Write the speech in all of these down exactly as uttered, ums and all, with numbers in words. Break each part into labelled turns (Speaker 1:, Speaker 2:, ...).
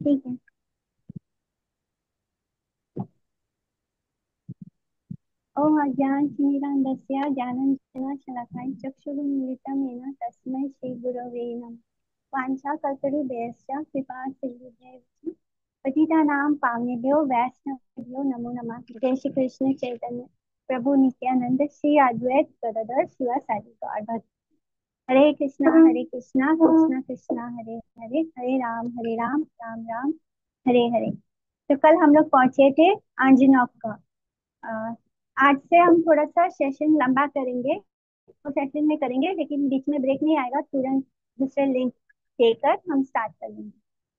Speaker 1: ठीक है। ओम अज्ञानतिमिरान्धस्य ज्ञानाञ्जना शलाकया चक्षुरुन्मीलितं येन तस्मै श्रीगुरवे नमः। वाञ्छाकल्पतरुभ्यश्च कृपा सिन्धुभ्यैव पतितानां पावनेभ्यो वैष्णवेभ्यो नमो नमः। जय श्री कृष्ण चैतन्य प्रभु नित्यानंद श्री अद्वैत गदाधर शिवासादि गौर भक्त। हरे कृष्णा हरे कृष्णा कृष्णा कृष्णा हरे हरे, हरे राम हरे राम राम राम हरे हरे। तो कल हम लोग पहुंचे थे आंजनौक का। अ, आज से हम थोड़ा सा सेशन लंबा करेंगे, तो सेशन में करेंगे लेकिन बीच में ब्रेक नहीं आएगा, तुरंत दूसरे लिंक देकर हम स्टार्ट कर लेंगे।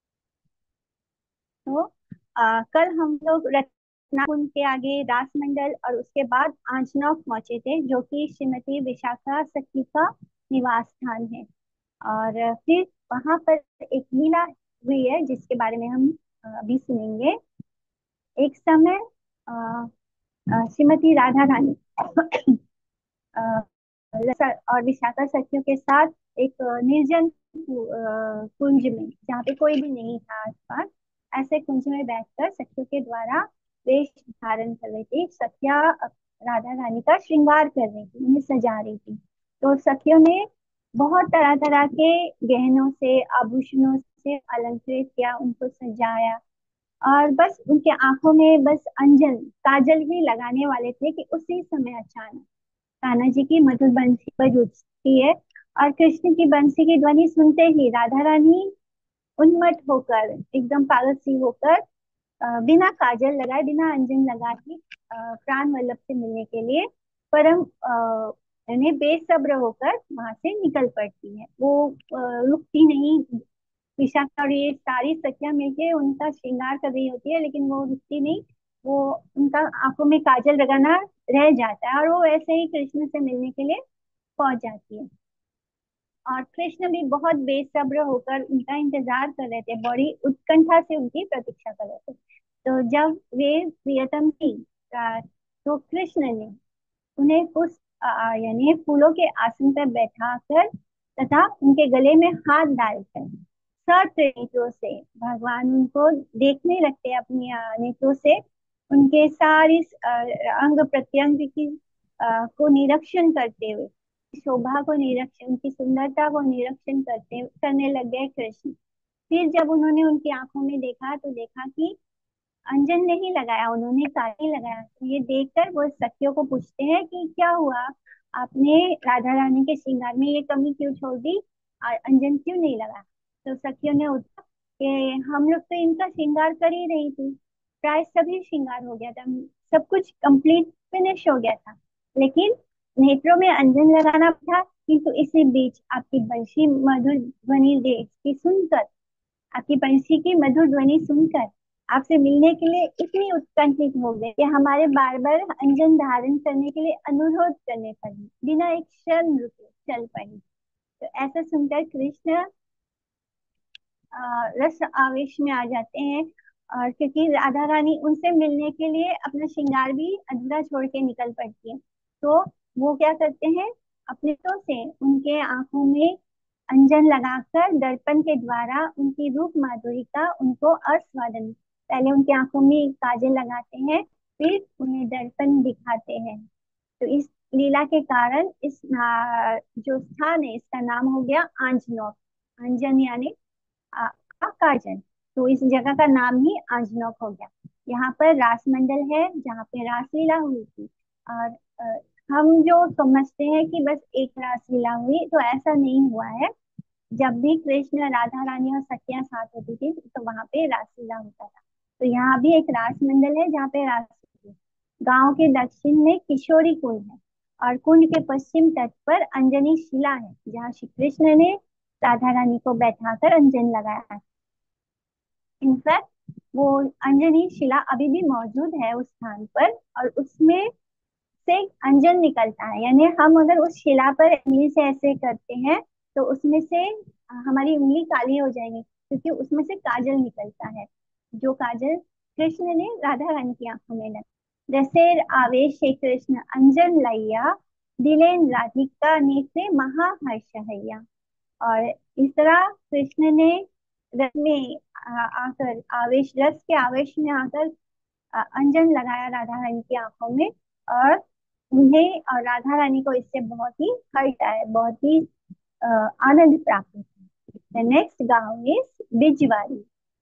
Speaker 1: तो आ, कल हम लोग रत्नाकुंड के आगे रासमंडल और उसके बाद आंजनौक पहुंचे थे, जो कि श्रीमती विशाखा सखी का निवास स्थान है। और फिर वहां पर एक लीला हुई है जिसके बारे में हम अ, अभी सुनेंगे। एक समय अ, अ, श्रीमती राधा रानी अ, लसा- और विशाखा सखियों के साथ एक अ, निर्जन कु- अ, कुंज में, जहाँ पे कोई भी नहीं था आसपास, ऐसे कुंज में बैठकर सखियों के द्वारा वेश धारण कर रही थी। सखिया अ, राधा रानी का श्रृंगार कर रही थी, उन्हें सजा रही थी। तो सखियों ने बहुत तरह तरह के गहनों से, आभूषणों से अलंकृत किया, उनको सजाया। और बस उनके आंखों में बस अंजन, काजल ही लगाने वाले थे कि उसी समय अचानक कान्हा जी की मधुर बंसी बजती है। और कृष्ण की बंसी की ध्वनि सुनते ही राधा रानी उन्मत्त होकर, एकदम पागल सी होकर, अ, बिना काजल लगाए, बिना अंजन लगाए ही अ, प्राण वल्लभ से मिलने के लिए परम अ, यानी बेसब्र होकर वहां से निकल पड़ती है। वो अ, रुकती नहीं। विशाखा और ये सारी सखियां मिलके उनका श्रृंगार कर रही होती है, लेकिन वो रुकती नहीं। वो, उनका आंखों में काजल लगाना रह जाता है और वो ऐसे ही कृष्ण से मिलने के लिए पहुंच जाती है। और कृष्ण भी बहुत बेसब्र होकर उनका इंतजार कर रहे थे, बड़ी उत्कंठा से उनकी प्रतीक्षा कर रहे थे। तो जब वे प्रियतम थी, अ, तो कृष्ण ने उन्हें उस अ, यानी फूलों के आसन पर बैठाकर तथा उनके गले में हाथ डालकर सत नेत्रों से भगवान उनको देखने लगते हैं, अपनी अ, नेत्रों से उनके सारी अ, अंग प्रत्यंग की अ, को निरीक्षण करते हुए, शोभा को निरीक्षण, उनकी सुंदरता को निरीक्षण करते करने लग गए कृष्ण। फिर जब उन्होंने उनकी आंखों में देखा तो देखा कि अंजन नहीं लगाया, उन्होंने काली लगाया। तो ये देखकर वो सखियों को पूछते हैं कि क्या हुआ, आपने राधा रानी के श्रृंगार में ये कमी क्यों छोड़ दी, आ- अंजन क्यों नहीं लगा। तो सखियों ने उत्तर कि हम लोग तो इनका श्रृंगार कर ही रही थी, प्राय सभी श्रृंगार हो गया था, सब कुछ कंप्लीट फिनिश हो गया था, लेकिन नेत्रों में अंजन लगाना था। किंतु इसी बीच आपकी बंशी मधुर ध्वनि देख की सुनकर, आपकी बंशी की मधुर ध्वनि सुनकर आपसे मिलने के लिए इतनी उत्कंठित हो गए कि हमारे बार बार अंजन धारण करने के लिए अनुरोध करने पड़ी, बिना एक क्षण रुके चल पड़ी। तो ऐसा सुनकर कृष्ण अ, रस आवेश में आ जाते हैं। और क्योंकि राधा रानी उनसे मिलने के लिए अपना श्रृंगार भी अधूरा छोड़ के निकल पड़ती है, तो वो क्या करते हैं, अपने तो से उनके आंखों में अंजन लगाकर दर्पण के द्वारा उनकी रूप माधुरी का उनको आस्वादन, पहले उनकी आंखों में काजल लगाते हैं, फिर उन्हें दर्पण दिखाते हैं। तो इस लीला के कारण इस आ, जो स्थान है, इसका नाम हो गया आंजनौक। अंजन यानी आ, का काजल। तो इस जगह का नाम ही आंजनौक हो गया। यहाँ पर रास मंडल है जहाँ पे रासलीला हुई थी। और अ, हम जो समझते हैं कि बस एक रासलीला हुई, तो ऐसा नहीं हुआ है। जब भी कृष्ण, राधा रानी और सखियां साथ होती थी तो वहां पे रासलीला होता था। तो यहाँ भी एक रास मंडल है जहाँ पे रास होती है। गांव के दक्षिण में किशोरी कुंड है और कुंड के पश्चिम तट पर अंजनी शिला है, जहाँ श्री कृष्ण ने राधा रानी को बैठाकर अंजन लगाया है। इनफैक्ट वो अंजनी शिला अभी भी मौजूद है उस स्थान पर, और उसमें से अंजन निकलता है। यानी हम अगर उस शिला पर उंगली से ऐसे करते हैं तो उसमें से हमारी उंगली काली हो जाएगी, क्योंकि उसमें से काजल निकलता है, जो काजल कृष्ण ने राधा रानी की आंखों में लगा। रसेर आवेश श्री कृष्ण अंजन लैया, दिलेन राधिका नेत्रे महाहर्ष हैया। और इस तरह कृष्ण ने रथ में आ, आकर आवेश, रस के आवेश में आकर अ, अंजन लगाया राधा रानी की आंखों में। और उन्हें और राधा रानी को इससे बहुत ही हर्ट आया, बहुत ही अ, आनंद प्राप्त हुआ। द नेक्स्ट गांव इज बिजवाड़ी।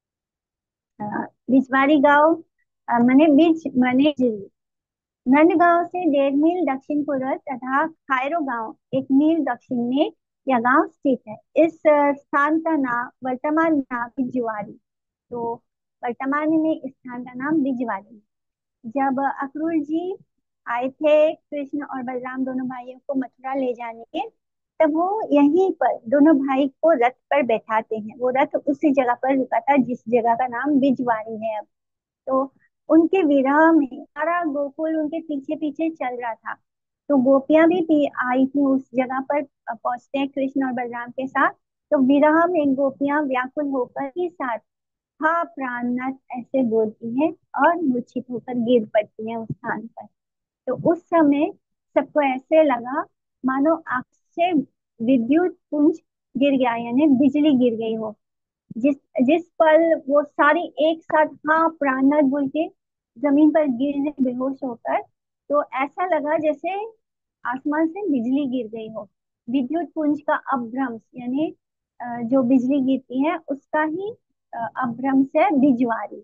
Speaker 1: अ, बिजवाड़ी गांव अ, मने बिज मने जिली। नंदगांव से डेढ़ मील दक्षिण पूर्व तथा खायरो गांव एक मील दक्षिण में यह गांव स्थित है। इस अ, स्थान का नाम, वर्तमान नाम बिजवाड़ी। तो वर्तमान में इस स्थान का नाम बिजवाड़ी है। जब अक्रूर जी आए थे कृष्ण और बलराम दोनों भाइयों को मथुरा ले जाने के, तब वो यहीं पर दोनों भाई को रथ पर बैठाते हैं। वो रथ उसी जगह पर रुका था जिस जगह का नाम बिजवाड़ी है अब। तो उनके विरह में सारा गोकुल उनके पीछे पीछे चल रहा था। तो गोपियां भी, भी आई थी उस जगह पर। पहुंचते हैं कृष्ण और बलराम के साथ। तो विरह में गोपियां व्याकुल होकर ही साथ हा प्राणनाथ ऐसे बोलती हैं और मूर्छित होकर गिर पड़ती हैं उस स्थान पर। तो उस समय सबको ऐसे लगा मानो आंख से विद्युत पुंज गिर गया, यानी बिजली गिर गई हो। जिस जिस पल वो सारी एक साथ हाँ प्राणनाथ बोल के जमीन पर गिरने, बेहोश होकर, तो ऐसा लगा जैसे आसमान से बिजली गिर गई हो। विद्युत पुंज का अपभ्रंश, यानी अ, जो बिजली गिरती है उसका ही अ, अपभ्रंश है बिजवारी।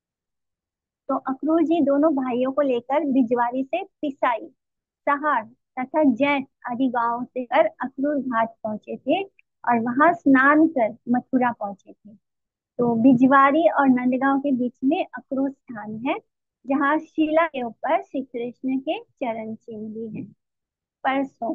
Speaker 1: तो अक्रूर जी दोनों भाइयों को लेकर बिजवारी से पिसाई, सहार तथा जैत आदि गांवों से कर अक्रूर घाट पहुंचे थे और वहां स्नान कर मथुरा पहुंचे थे। तो बिजवाड़ी और नंदगांव के बीच में अक्रूर स्थान है, जहाँ शिला के ऊपर श्री कृष्ण के चरण चिन्ह भी हैं। परसों,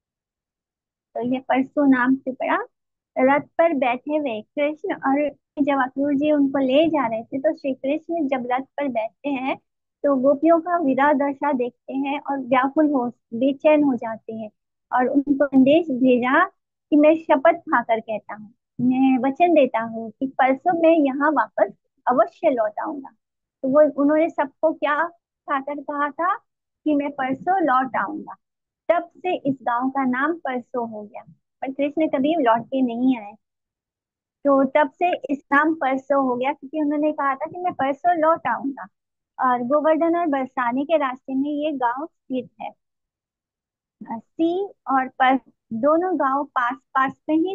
Speaker 1: तो ये परसों नाम से पड़ा। रथ पर बैठे हुए कृष्ण, और जब अक्रूर जी उनको ले जा रहे थे तो श्री कृष्ण जब रथ पर बैठते हैं तो गोपियों का विरह दशा देखते हैं और व्याकुल हो, बेचैन हो जाते हैं। और उनको संदेश भेजा कि मैं शपथ खाकर कहता हूँ, मैं वचन देता हूँ कि परसों मैं यहाँ वापस अवश्य लौट आऊंगा। तो वो उन्होंने सबको क्या खाकर कहा था कि मैं परसों लौट आऊंगा। तब से इस गांव का नाम परसों हो गया। पर कृष्ण कभी लौट के नहीं आए, तो तब से इस नाम परसों हो गया, क्योंकि उन्होंने कहा था कि मैं परसों लौट आऊंगा। और गोवर्धन और बरसाने के रास्ते में ये गांव स्थित है। अ, सी और पर दोनों गांव पास पास में ही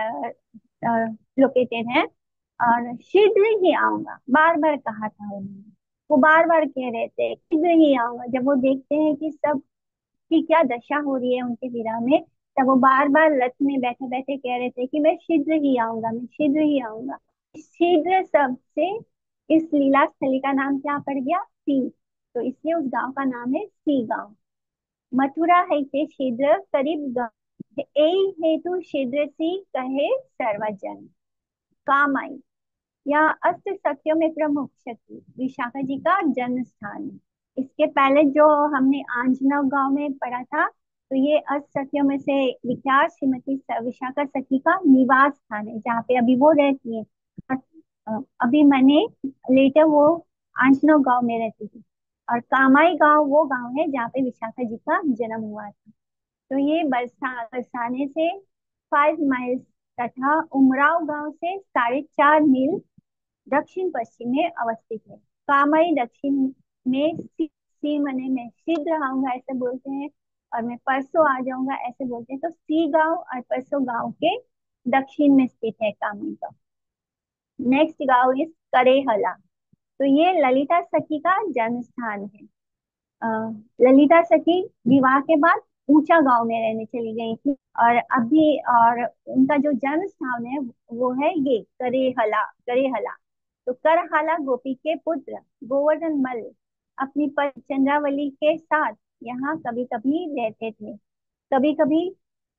Speaker 1: लोकेटेड है। और शीघ्र ही आऊंगा बार बार कहा था उन्होंने। वो बार बार कह रहे थे शीघ्र ही आऊंगा। जब वो देखते हैं कि सब की क्या दशा हो रही है उनके विरह में, तब वो बार बार रथ में बैठे बैठे कह रहे थे कि मैं शीघ्र ही आऊंगा, मैं शीघ्र ही आऊंगा। शीघ्र शब्द से इस लीला स्थली का नाम क्या पड़ गया, सी। तो इसलिए उस गांव का नाम है सी गांव। मथुरा है से शीघ्र करीब गांव, एई हेतु शीघ्र सी कहे सर्वजन। काम आई, यह अष्ट सखियों में प्रमुख सखी विशाखा जी का जन्म स्थान है। इसके पहले जो हमने आंजनव गांव में पढ़ा था, तो ये अष्ट सखियों में से विख्यात श्रीमती स- विशाखा सखी का निवास स्थान है, जहाँ पे अभी वो रहती है। और, अ, अभी मैंने लेटर वो आंजनव गांव में रहती थी। और कामाई गांव वो गांव है जहाँ पे विशाखा जी का जन्म हुआ था। तो ये बरसा बरसाने से फाइव माइल्स तथा उमराव गांव से साढ़े चार मील दक्षिण पश्चिम में अवस्थित है। कामई दक्षिण में, सी, सी मने मैं शीघ्र आऊंगा ऐसे बोलते हैं, और मैं परसों आ जाऊंगा ऐसे बोलते हैं। तो सी गांव और परसों गांव के दक्षिण में स्थित है कामई गांव। नेक्स्ट गांव इस करेहला। तो ये ललिता सखी का जन्म स्थान है। अ, ललिता सखी विवाह के बाद ऊंचा गांव में रहने चली गई थी। और अभी और उनका जो जन्म स्थान है वो है ये करेहला, करेहला। तो करहाला गोपी के पुत्र गोवर्धन मल अपनी पत्नी चंद्रावली के साथ यहाँ कभी कभी रहते थे। कभी कभी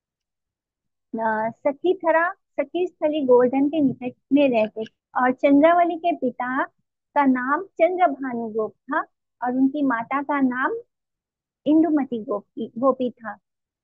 Speaker 1: सखी थरा सखी स्थली गोवर्धन के निकट में रहते थे। और चंद्रावली के पिता का नाम चंद्रभानु गोप था और उनकी माता का नाम इंदुमती गोपी गोपी था।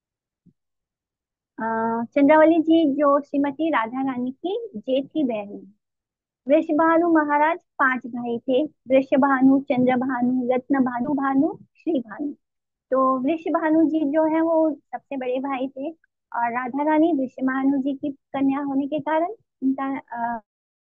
Speaker 1: अ, चंद्रावली जी जो श्रीमती राधा रानी की जेठी बहन है। वृषभानु महाराज पांच भाई थे, वृषभानु, चंद्रभानु, रत्नभानु, भानु, श्री भानु। तो वृषभानु जी जो है वो सबसे बड़े भाई थे। और राधा रानी वृषभानु जी की कन्या होने के कारण उनका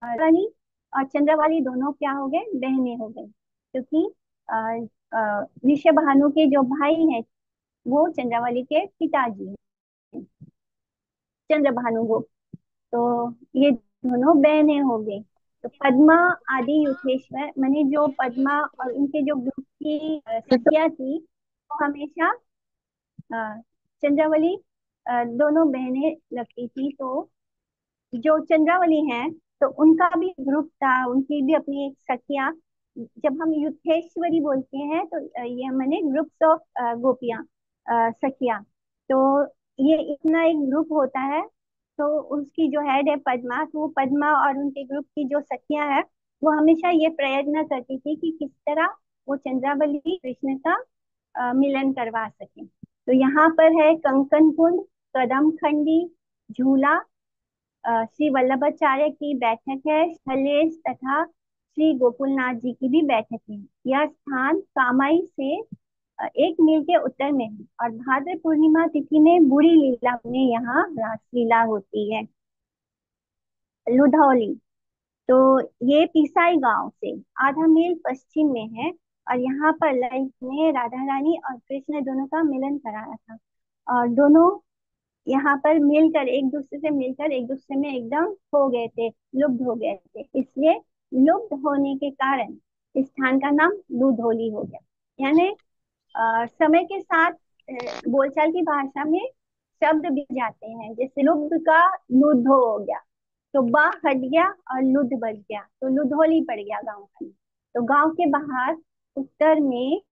Speaker 1: रानी और चंद्रवाली दोनों क्या हो गए, बहनें हो गई, क्योंकि अ, अ, ऋषभानु के जो भाई हैं वो चंद्रवाली के पिताजी हैं, चंद्रभानु वो। तो ये दोनों बहनें हो गई। तो पद्मा आदि युथेश्वर माने जो पद्मा और उनके जो ग्रुप की अ, सखियां थी वो हमेशा अ, चंद्रावली अ, दोनों बहनें लगती थी। तो जो चंद्रावली हैं तो उनका भी ग्रुप था, उनकी भी अपनी एक सखियां। जब हम युद्धेश्वरी बोलते हैं तो अ, ये मैंने ग्रुप्स ऑफ गोपियां, अ, सखियां। तो ये इतना एक ग्रुप होता है। तो उसकी जो हेड है पद्मा, तो वो पद्मा और उनके ग्रुप की जो सखियां हैं वो हमेशा ये प्रयत्न करती थी कि किस तरह वो चंद्रावली कृष्ण का अ, मिलन करवा सके। तो यहाँ पर है कंकन कुंड, कदम खंडी, झूला, अ, श्री वल्लभाचार्य की बैठक है, स्थलेश तथा श्री गोकुलनाथ जी की भी बैठक है। यह स्थान कामाई से अ, एक मील के उत्तर में है और भाद्र पूर्णिमा तिथि में बुरी लीला में यहाँ रासलीला होती है। लुधौली, तो ये पिसाई गांव से आधा मील पश्चिम में है और यहाँ पर ललित ने राधा रानी और कृष्ण दोनों का मिलन कराया था। और दोनों यहाँ पर मिलकर एक दूसरे से मिलकर एक दूसरे में एकदम खो गए थे, लुप्त हो गए थे। इसलिए लुप्त होने के कारण इस स्थान का नाम लुधोली हो गया। यानी अ, समय के साथ अ, बोलचाल की भाषा में शब्द भी जाते हैं। जैसे लुब्ध का लुधो हो गया, तो बा हट गया और लुध बच गया, तो लुधोली पड़ गया गांव का नाम। तो गांव के बाहर उत्तर में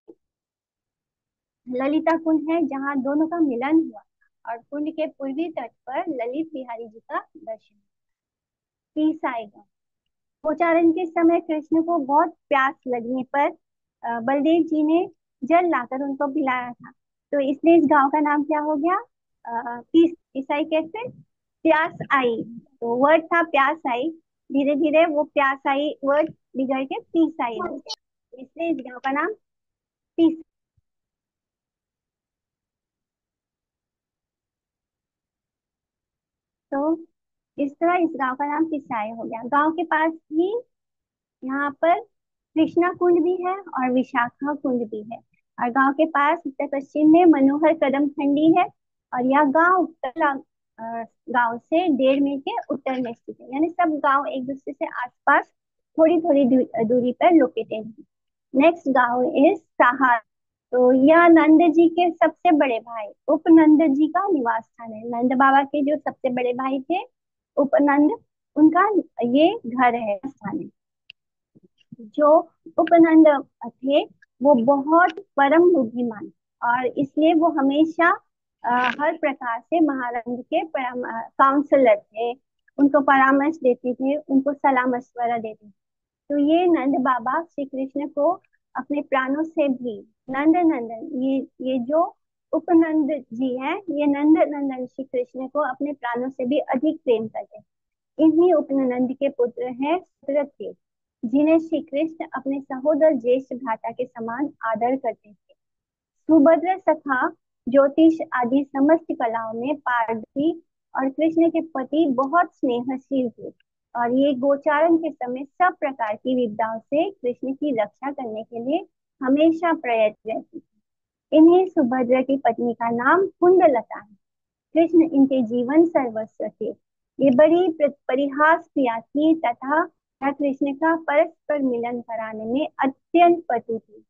Speaker 1: ललिता कुंड है जहाँ दोनों का मिलन हुआ, और कुंड के पूर्वी तट पर ललित बिहारी जी का दर्शन। पीस आएगा। गोचारण के समय कृष्ण को बहुत प्यास लगने पर अ, बलदेव जी ने जल लाकर उनको पिलाया था। तो इसलिए इस गांव का नाम क्या हो गया, अ, पीस। ईसाई कैसे, प्यास आई, तो वर्ड था प्यास आई, धीरे धीरे वो प्यास आई वर्ड बिगड़ के पीस आई हो गया, इसलिए इस गांव का नाम पीस। तो इस तरह इस गांव का नाम पिसाई हो गया। गांव के पास ही यहाँ पर कृष्णा कुंड भी है और विशाखा कुंड भी है। और गांव के पास उत्तर पश्चिम में मनोहर कदम खंडी है। और यह गांव उत्तर अ, गांव से डेढ़ मील के उत्तर में स्थित है। यानी सब गांव एक दूसरे से आसपास थोड़ी थोड़ी दूरी पर लोकेटेड है। नेक्स्ट गांव इज सहार। तो यह नंद जी के सबसे बड़े भाई उपनंद जी का निवास स्थान है। नंद बाबा के जो सबसे बड़े भाई थे उपनंद, उनका ये घर है, स्थान है। जो उपनंद थे वो बहुत परम बुद्धिमान, और इसलिए वो हमेशा अ, हर प्रकार से महाराज के काउंसलर थे, उनको परामर्श देते थे, उनको सलाह मशवरा देते थे। तो ये नंद बाबा श्री कृष्ण को अपने प्राणों से भी, नंद नंदन, ये ये जो उपनंद जी हैं, ये नंद नंदन श्री कृष्ण को अपने प्राणों से भी अधिक प्रेम करते हैं। इन्हीं उपनंद के पुत्र हैं सुभद्रा, जिन्हें श्री कृष्ण अपने सहोदर ज्येष्ठ भ्राता के समान आदर करते थे। सुभद्रा सखा ज्योतिष आदि समस्त कलाओं में पारदर्शी और कृष्ण के पति बहुत स्नेहशील थे। और ये गोचारण के समय सब प्रकार की विपदाओं से कृष्ण की रक्षा करने के लिए हमेशा प्रयत्न रहती थी। इन्हीं सुभद्रा की पत्नी का नाम कुंडलता है। कृष्ण इनके जीवन सर्वस्व थे। ये बड़ी प्र- परिहास प्रिया थी तथा वह कृष्ण का परस्पर मिलन कराने में अत्यंत पटु थी।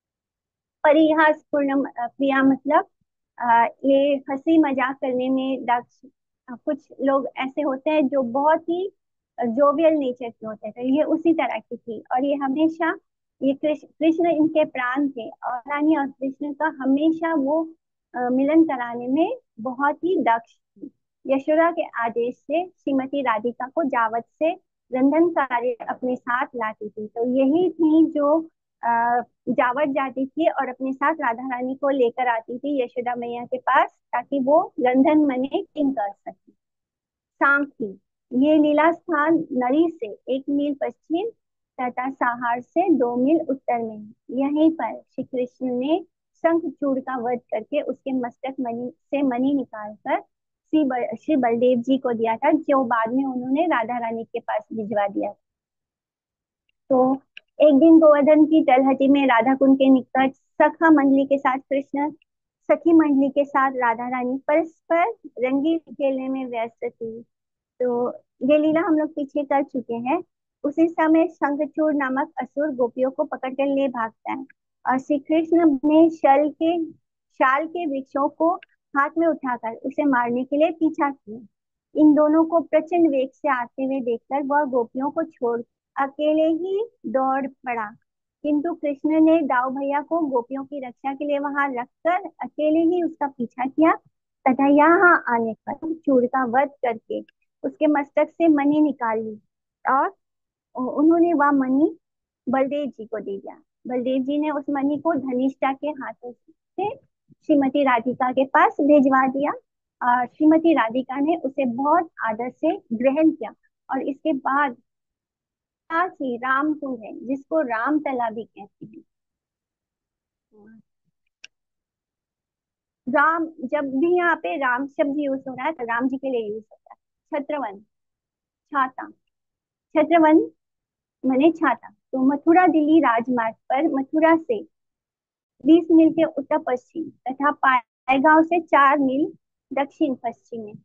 Speaker 1: परिहास पूर्ण प्रिया मतलब आ, ये हंसी मजाक करने में दक्ष। आ, कुछ लोग ऐसे होते हैं जो बहुत ही जोवियल नेचर के होते हैं, तो ये उसी तरह की थी। और ये हमेशा, ये कृष्ण कृष्ण इनके प्राण थे और रानी और कृष्ण का हमेशा वो आ, मिलन कराने में बहुत ही दक्ष थी। यशोदा के आदेश से श्रीमती राधिका को जावत से रंधन कार्य अपने साथ लाती थी। तो यही थी जो जावट जाती थी और अपने साथ राधा रानी को लेकर आती थी यशोदा मैया के पास, ताकि वो गंधन मने किंग कर सके। सांखी, ये लीला स्थान नरी से एक मील पश्चिम तथा साहार से दो मील उत्तर में है। यहीं पर श्री कृष्ण ने शंखचूड़ का वध करके उसके मस्तक मणि से मणि निकालकर श्री ब, श्री बलदेव जी को दिया था, जो बाद में उन्होंने राधा रानी के पास भिजवा दिया। तो एक दिन गोवर्धन की तलहटी में राधा कुंड के निकट सखा मंडली के साथ कृष्ण सखी मंडली के साथ राधा रानी परस्पर रंगी खेलने में व्यस्त थी। तो ये लीला हम लोग पीछे कर चुके हैं। उसी समय शंखचूड़ नामक असुर गोपियों को पकड़ कर ले भागता है, और श्री कृष्ण ने शल के शाल के वृक्षों को हाथ में उठाकर उसे मारने के लिए पीछा किया। इन दोनों को प्रचंड वेग से आते हुए देखकर वह गोपियों को छोड़ अकेले ही दौड़ पड़ा। किंतु कृष्ण ने दाऊ भैया को गोपियों की रक्षा के लिए वहां रखकर अकेले ही उसका पीछा किया, तथा यहाँ आने पर चूड़ का वध करके उसके मस्तक से मणि निकाल ली, और उन्होंने वह मणि बलदेव जी को दे दिया। बलदेव जी ने उस मणि को धनिष्ठा के हाथों से श्रीमती राधिका के पास भिजवा दिया, और श्रीमती राधिका ने उसे बहुत आदर से ग्रहण किया। और इसके बाद पास ही राम कुंड है, जिसको राम तला भी कहते हैं। राम, जब भी यहाँ पे राम शब्द यूज हो रहा है तो राम जी के लिए यूज होता है। छत्रवन, छाता, छत्रवन मने छाता। तो मथुरा दिल्ली राजमार्ग पर मथुरा से बीस मील के उत्तर पश्चिम तथा पायगांव से चार मील दक्षिण पश्चिम में।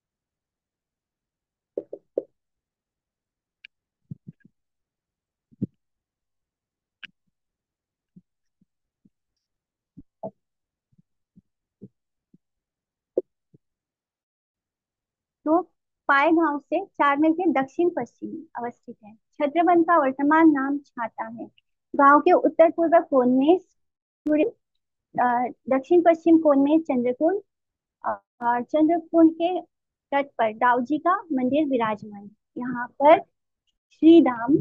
Speaker 1: तो पायगांव से चार मील के दक्षिण पश्चिम में अवस्थित है। छत्रवन का वर्तमान नाम छाता है। गांव के उत्तर पूर्व कोण में सूर्य, अ, दक्षिण पश्चिम कोण में चंद्रकुंड, और चंद्रकुंड के तट पर दाऊजी का मंदिर विराजमान है। यहाँ पर श्री राम,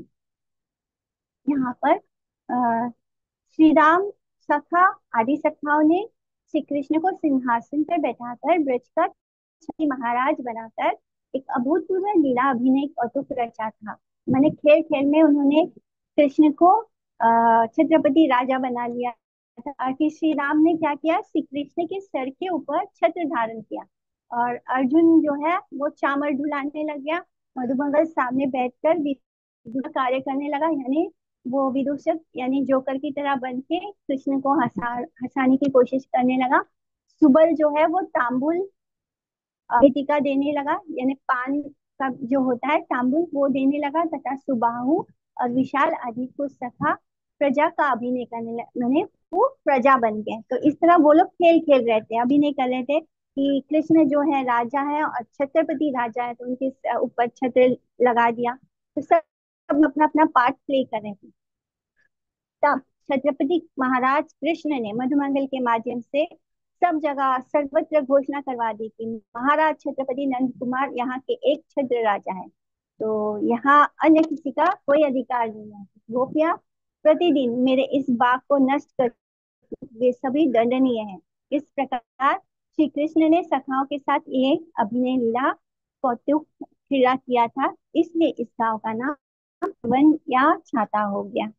Speaker 1: यहाँ पर अ, श्री राम सखा आदि सखाओं ने श्री कृष्ण को सिंहासन पर बैठाकर ब्रज का छत्री महाराज बनाकर एक अभूतपूर्व लीला अभिनय कौतुक रचा था। मैंने खेल खेल में उन्होंने कृष्ण को अ, छत्रपति राजा बना लिया था। आखिर श्री राम ने क्या किया, श्री कृष्ण के सर के ऊपर छत्र धारण किया, और अर्जुन जो है वो चामर ढुलाने लग गया। मधुमंगल सामने बैठकर विदुर कार्य करने लगा, यानी वो विदूषक यानी जोकर की तरह बन के कृष्ण को हंसा हंसाने की कोशिश करने लगा। सुबल जो है वो तांबुल टीका देने लगा, यानी पान का जो होता है तांबुल वो देने लगा, तथा सुबाहु और विशाल आदि को सखा प्रजा का अभिनय करने लगा, मैंने वो प्रजा बन गए। तो इस तरह वो लोग खेल खेल रहे थे, अभिनय कर रहे थे कि कृष्ण जो है राजा है और छत्रपति राजा है, तो उनके ऊपर छत्र लगा दिया। तो सब अपना अपना पार्ट प्ले कर रहे थे। तब छत्रपति महाराज कृष्ण ने मधुमंगल के माध्यम से सब जगह सर्वत्र घोषणा करवा दी कि महाराज छत्रपति नंद कुमार यहाँ के एक छत्र राजा है, तो यहाँ अन्य किसी का कोई अधिकार नहीं है। गोपियां प्रतिदिन मेरे इस बाग को नष्ट कर, वे सभी दंडनीय हैं। इस प्रकार श्री कृष्ण ने सखाओं के साथ ये अभिनय लीला कौतुक क्रीड़ा किया था, इसलिए इस गांव का नाम वन या छाता हो गया।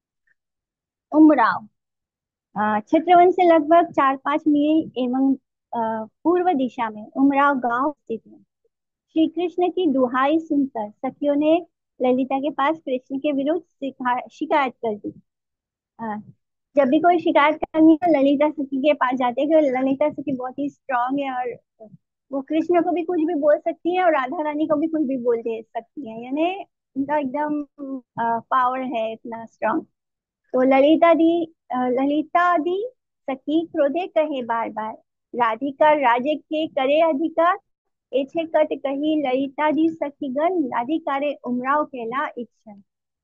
Speaker 1: उमराव, अ, छत्रवन से लगभग चार पांच मील एवं अ, पूर्व दिशा में उमराव गांव स्थित है। श्री कृष्ण की दुहाई सुनकर सखियों ने ललिता के पास कृष्ण के विरुद्ध शिका- शिकायत कर दी। अ, जब भी कोई शिकायत करनी है तो ललिता सखी के पास जाते हैं, क्योंकि ललिता सखी बहुत ही स्ट्रांग है, और वो कृष्ण को भी कुछ भी बोल सकती है और राधा रानी को भी कुछ भी बोल दे सकती है, यानी उनका एकदम पावर है इतना स्ट्रांग। तो ललिता दी अ, ललिता दी सखी क्रोधे कहे बार बार, राधिका राजे के करे अधिकार, एछे कट कही ललिता दी सखीगण, राधिका रे उमराव केला इच्छन।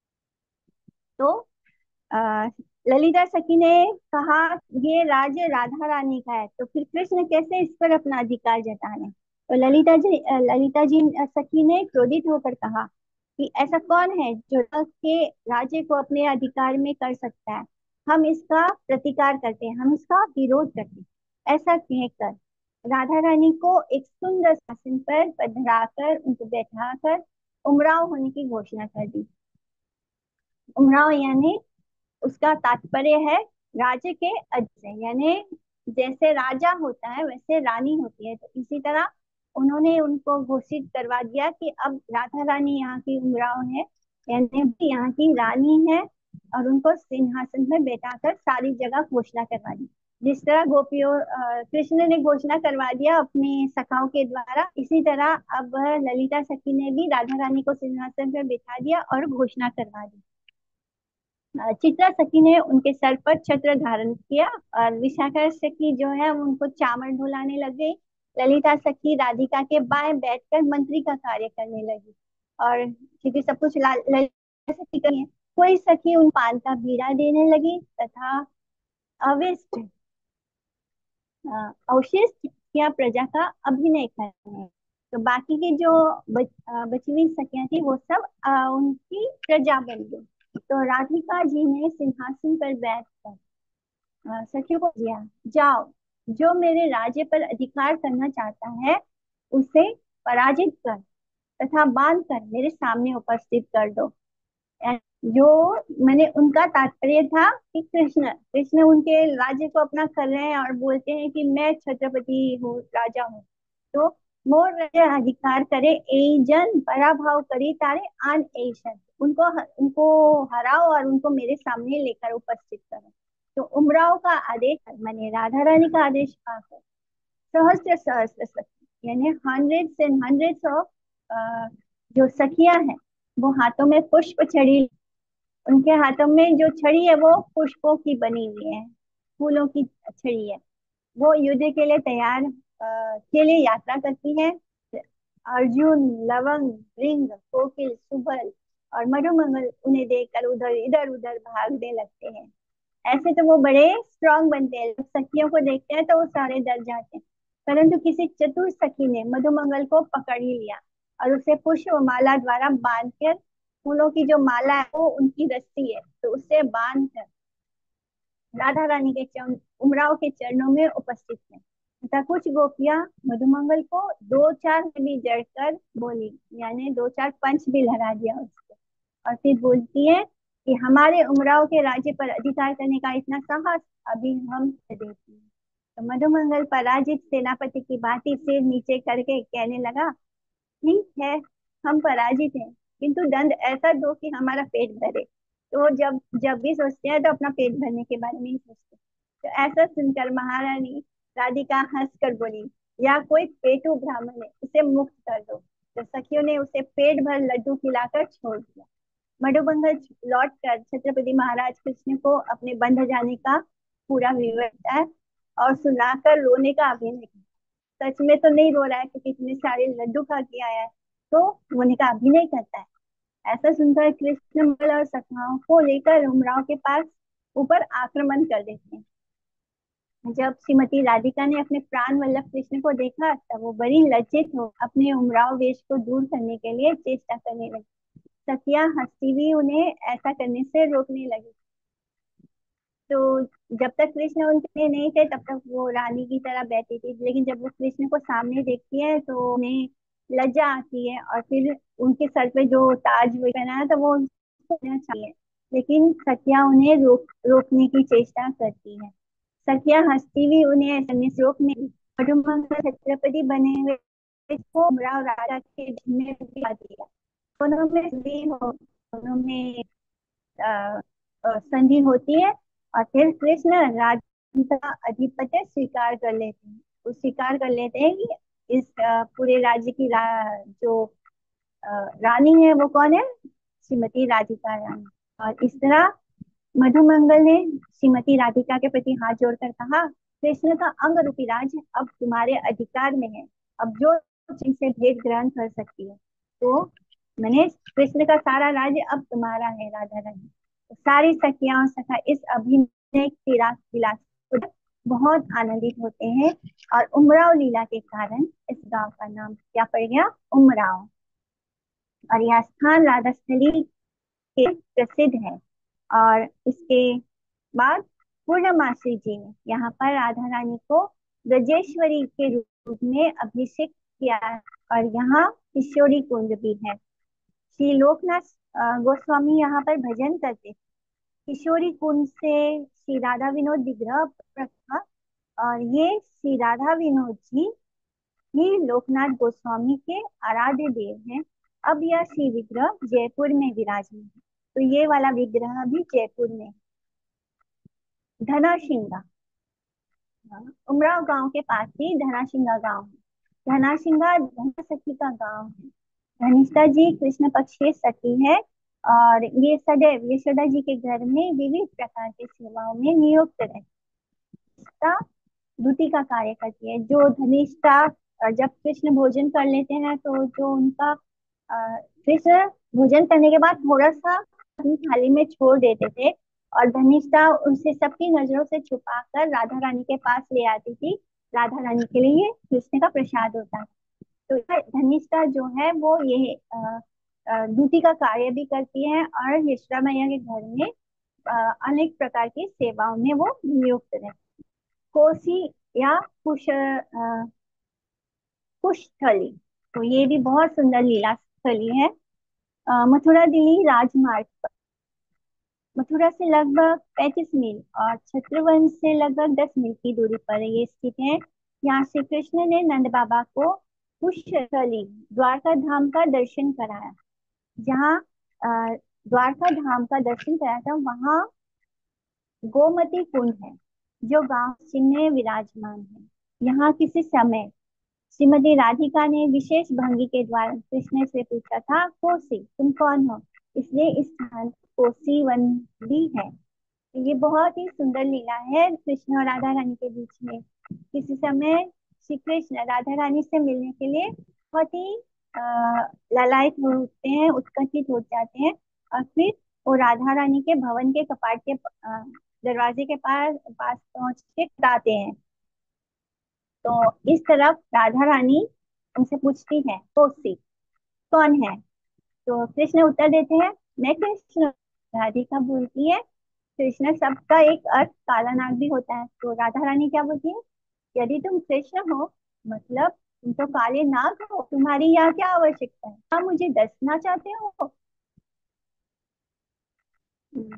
Speaker 1: तो आ, ललिता सखी ने कहा ये राज्य राधा रानी का है, तो फिर कृष्ण कैसे इस पर अपना अधिकार जता लें। तो ललिता जी अ, ललिता जी अ, सखी ने क्रोधित होकर कहा कि ऐसा कौन है जो के राज्य को अपने अधिकार में कर सकता है, हम इसका प्रतिकार करते हैं, हम इसका विरोध करते हैं। ऐसा कहकर राधा रानी को एक सुंदर आसन पर पधराकर उनको बैठाकर उमराव होने की घोषणा कर दी। उमराव यानी उसका तात्पर्य है राज्य के अधीन, यानी जैसे राजा होता है वैसे रानी होती है, तो इसी तरह उन्होंने उनको घोषित करवा दिया कि अब राधा रानी यहाँ की उमराव है, यानी भी यहाँ की रानी है। और उनको सिंहासन में बैठाकर सारी जगह घोषणा करवा दी। जिस तरह गोपियों अ, कृष्ण ने घोषणा करवा दिया अपने सखाओं के द्वारा, इसी तरह अब ललिता सखी ने भी राधा रानी को सिंहासन पर बिठा दिया और घोषणा करवा दी। अ, चित्रा सखी ने उनके सर पर छत्र धारण किया और विशाखा सखी जो है वो उनको चामर ढुलाने लग गई। ललिता सखी राधिका के बाएं बैठकर मंत्री का कार्य करने लगी। और क्योंकि सब कुछ ला- ललिता सखी करी है, कोई सखी उन पान का बीड़ा देने लगी तथा अविष्ट अ, अवशिष्ट या प्रजा का अभिनय करने। तो बाकी की जो बच, अ, बची हुई सखियां थी वो सब अ, उनकी प्रजा बन गई। तो राधिका जी ने सिंहासन पर बैठकर अ, सखियों को दिया, जाओ, जो मेरे राज्य पर अधिकार करना चाहता है उसे पराजित कर तथा बांध कर मेरे सामने उपस्थित कर दो। अ, जो मैंने उनका तात्पर्य था कि कृष्ण कृष्ण उनके राज्य को अपना कर रहे हैं और बोलते हैं कि मैं छत्रपति हूँ, राजा हूँ। तो मोर राज्य अधिकार करे एई जन पराभव करी तारे आन एशन, उनको उनको हराओ और उनको मेरे सामने लेकर उपस्थित करो। तो उमराव का आदेश मैंने राधा रानी का आदेश पाकर सहस्त्र सहस्त्र सखी यानी हंड्रेड्स एंड हंड्रेड्स ऑफ जो सखियां हैं वो हाथों में पुष्प छड़ी, उनके हाथों में जो छड़ी है वो पुष्पों की बनी हुई है, फूलों की छड़ी है। वो युद्ध के लिए तैयार अ, के लिए यात्रा करती है। अर्जुन, लवंग, भृंग, कोकिल, सुबल और मधुमंगल उन्हें देखकर उधर इधर उधर भागने लगते हैं। ऐसे तो वो बड़े स्ट्रांग बनते हैं, जब सखियों को देखते हैं तो वो सारे डर जाते हैं। परंतु किसी चतुर सखी ने मधुमंगल को पकड़ ही लिया और उसे पुष्प माला द्वारा बांध कर, फूलों की जो माला है वो उनकी रस्सी है तो उससे बांध कर राधा रानी के चरण उमराव के चरणों में उपस्थित है। तथा कुछ गोपियां मधुमंगल को दो चार में भी जड़कर बोली, यानी दो चार पंच भी लहरा दिया उसको। और फिर बोलती है कि हमारे उमराव के राज्य पर अधिकार करने का इतना साहस अभी हम से देती हैं। तो मधुमंगल पराजित सेनापति की भांति सिर नीचे करके कहने लगा, ठीक है, हम पराजित हैं, किंतु दंड ऐसा दो कि हमारा पेट भरे। तो वो जब जब भी सोचते हैं तो अपना पेट भरने के बारे में ही सोचते हैं। तो ऐसा सुनकर महारानी राधिका हंसकर बोली, या कोई पेटू ब्राह्मण है, इसे मुक्त कर दो। तो सखियों ने उसे पेट भर लड्डू खिलाकर छोड़ दिया। मधुबंधन लौट कर छत्रपति महाराज कृष्ण को अपने बंध जाने का पूरा विवरण बताया और सुनाकर रोने का अभिनय किया। सच में तो नहीं रो रहा है क्योंकि इतने सारे लड्डू खा के आया है, तो रोने का अभिनय करता है। ऐसा सुनकर कृष्ण बल और सखाओं को लेकर उमराव के पास ऊपर आक्रमण कर देते हैं। जब श्रीमती राधिका ने अपने प्राण वल्लभ कृष्ण को देखा तब वो बड़ी लज्जित हो अपने उमराव वेश को दूर करने के लिए चेष्टा करने लगी। सखियां हंसती हुई उन्हें ऐसा करने से रोकने लगी। तो जब तक कृष्ण उनके नहीं थे तब तक वो रानी की तरह बैठी थी, लेकिन जब वो कृष्ण को सामने देखती है तो उन्हें लज्जा आती है और फिर उनके सर पे जो ताज वो पहना है तो वो उसको लेना चाहिए, लेकिन सखियां उन्हें रोक रोकने की चेष्टा करती है। सखियां हंसती हुई उन्हें ऐसे करने से रोकने लगी। मधुमंगल छत्रपति बने हुए इसको उमराव राजा के जिम्मे दिया दिया। दोनों में संधि हो दोनों में अ, अ, संधि होती है और फिर कृष्ण राज्य का अधिपत्य स्वीकार कर लेते हैं। वो स्वीकार कर लेते हैं कि इस अ, पूरे राज्य की रा, जो अ, रानी है वो कौन है, श्रीमती राधिका रानी। और इस तरह मधुमंगल ने श्रीमती राधिका के प्रति हाथ जोड़कर कहा, कृष्ण का अंग रूपी राज्य अब तुम्हारे अधिकार में है, अब जो जिनसे भेंट ग्रहण कर सकती है। तो मैंने कृष्ण का सारा राज्य अब तुम्हारा है राधा रानी। तो सारी सखियां और सखा इस अभिनय की रास विलास को बहुत आनंदित होते हैं। और उमराव लीला के कारण इस गांव का नाम क्या पड़ गया, उमराव। और यह स्थान राधा स्थली के प्रसिद्ध है। और इसके बाद पूर्णमासी जी ने यहाँ पर राधा रानी को ब्रजेश्वरी के रूप में अभिषेक किया। और यहाँ किशोरी कुंज भी है। श्री लोकनाथ अ, गोस्वामी यहाँ पर भजन करते थे। किशोरी कुंज से श्री राधा विनोद विग्रह प्रकट। और ये श्री राधा विनोद जी ये लोकनाथ गोस्वामी के आराध्य देव हैं। अब यह शिव विग्रह जयपुर में विराजमान है। तो ये वाला विग्रह भी जयपुर में। धनाशिंगा। हाँ, उमराव गांव के पास ही धनाशिंगा गांव है। धनाशिंगा धना सखी का गांव है। धनिष्ठा जी कृष्ण पक्ष के सखी है। और ये सदैव यशोदा जी के घर में विविध प्रकार की सेवाओं में नियुक्त रहता। दूती का कार्य करती है। जो धनिष्ठा अ, जब कृष्ण भोजन कर लेते हैं तो जो उनका अ, कृष्ण भोजन करने के बाद थोड़ा सा अपनी थाली में छोड़ देते थे। और धनिष्ठा उनसे सबकी नजरों से छुपा कर राधा रानी के पास ले आती थी। राधा रानी के लिए कृष्ण का प्रसाद होता है। तो यह धनिष्ठा जो है वो ये अ, अ, दूती का कार्य भी करती है और यशोदा मैया के घर में अ, अनेक प्रकार की सेवाओं में वो नियुक्त रहती है। कोसी या कुश अ, कुशस्थली। तो ये भी बहुत सुंदर लीला स्थली है। अ, मथुरा दिल्ली राजमार्ग पर मथुरा से लगभग पैंतीस मील और छत्रवन से लगभग दस मील की दूरी पर ये स्थित है। यहाँ श्री कृष्ण ने नंद बाबा को कुशस्थली द्वारका धाम का दर्शन कराया। जहाँ अ, द्वारका धाम का दर्शन कराया था वहाँ गोमती कुंड है जो गांव पश्चिम में विराजमान है। यहाँ किसी समय श्रीमती राधिका ने विशेष भंगी के द्वारा कृष्ण से पूछा था, कोसी तुम कौन हो? इसलिए इस स्थान को कोसी वन भी है। तो ये बहुत ही सुंदर लीला है कृष्ण और राधा रानी के बीच में। किसी समय श्री कृष्ण राधा रानी से मिलने के लिए बहुत ही अ, लालायित होते हैं, उत्कंठित हो जाते हैं। और फिर वो राधा रानी के भवन के कपाट के अ, दरवाजे के पास पास पहुंच के खड़ाते हैं। तो इस तरफ राधा रानी उनसे पूछती है, कौशिक कौन है? तो कृष्ण उत्तर देते हैं, मैं कृष्ण। राधिका बोलती है, कृष्ण शब्द का एक अर्थ काला नाग भी होता है। तो राधा रानी क्या बोलती है, यदि तुम कृष्ण हो मतलब तुम तो काले नाग हो, तुम्हारी यहाँ क्या आवश्यकता है? क्या मुझे दसना चाहते हो? हम्म,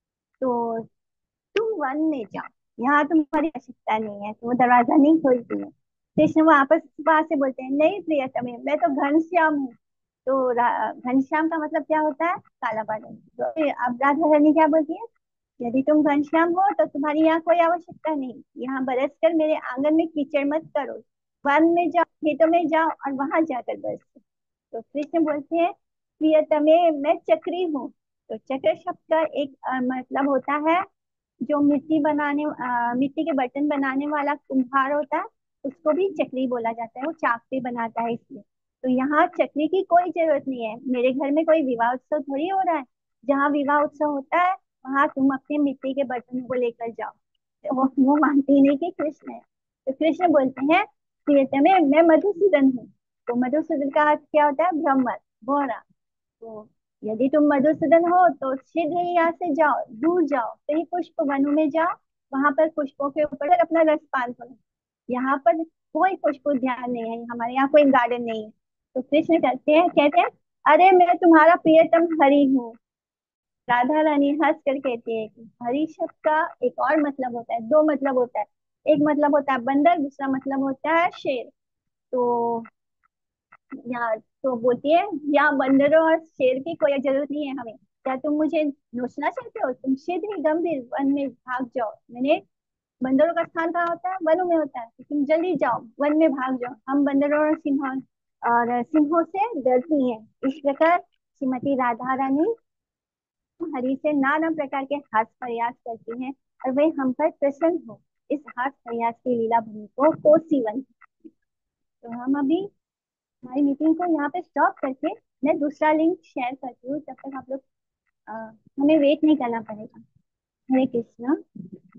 Speaker 1: तो तुम वन में जाओ, यहाँ तुम्हारी आवश्यकता नहीं है। तो वो दरवाजा नहीं खोलती है। कृष्ण वापस वहां से बोलते हैं, नहीं प्रियतमे मैं तो घनश्याम हूँ। तो रा- घनश्याम का मतलब क्या होता है? काला बादल। तो फिर अब राधा रानी क्या बोलती है, यदि तुम घनश्याम हो तो तुम्हारी यहाँ कोई आवश्यकता नहीं। यहाँ बरस कर मेरे आंगन में कीचड़ मत करो। वन में जाओ, खेतों में जाओ और वहां जाकर बरसो। तो कृष्ण बोलते हैं, प्रियतमे मैं चक्री हूँ। तो चक्र शब्द का एक अ, मतलब होता है जो मिट्टी बनाने अ, मिट्टी के बर्तन बनाने वाला कुम्हार होता है, उसको भी चक्री बोला जाता है। वो चाक पे बनाता है इसलिए। तो यहाँ चक्री की कोई जरूरत नहीं है। मेरे घर में कोई विवाह उत्सव थोड़ी हो रहा है। जहाँ विवाह उत्सव होता है वहां तुम अपने मिट्टी के बर्तनों को लेकर जाओ। तो वो वो मानते ही नहीं कि कृष्ण है। तो कृष्ण बोलते हैं, प्रियतमे मैं मधुसूदन हूँ। तो मधुसूदन का अर्थ क्या होता है? ब्रह्मन, बोहरा। तो यदि तुम मधुसूदन हो तो शीघ्र ही यहाँ से जाओ, दूर जाओ, कहीं पुष्प वनों में जाओ। वहां पर पुष्पों के ऊपर अपना रस पान करो। यहाँ पर कोई पुष्प उद्यान नहीं है, हमारे यहाँ कोई गार्डन नहीं है। तो कृष्ण कहते हैं कहते हैं अरे मैं तुम्हारा प्रियतम हरि हूँ। राधा रानी हंस कर कहती है कि हरि शब्द का एक और मतलब होता है, दो मतलब होता है। एक मतलब होता है बंदर, दूसरा मतलब होता है शेर। तो यहाँ तो बोलती है, यहाँ बंदरों और शेर की कोई जरूरत नहीं है हमें। क्या तुम मुझे नोचना चाहते हो? तुम शीघ्र ही गंभीर वन में भाग जाओ। मैंने बंदरों का स्थान कहाँ होता है? वनों में होता है। तो तुम जल्दी जाओ, वन में भाग जाओ। हम बंदरों और सिंहों और सिंहों से डरती हैं। इस प्रकार श्रीमती राधा रानी हरि से नाना प्रकार के हास्य प्रयास करती हैं और वे हम पर प्रसन्न हो। इस हास्य प्रयास की लीला भूमि को कोसी वन। तो हम अभी हमारी मीटिंग को यहाँ पे स्टॉप करके मैं दूसरा लिंक शेयर करती हूँ। तब तक आप लोग अ, हमें वेट नहीं करना पड़ेगा। हरे कृष्णा।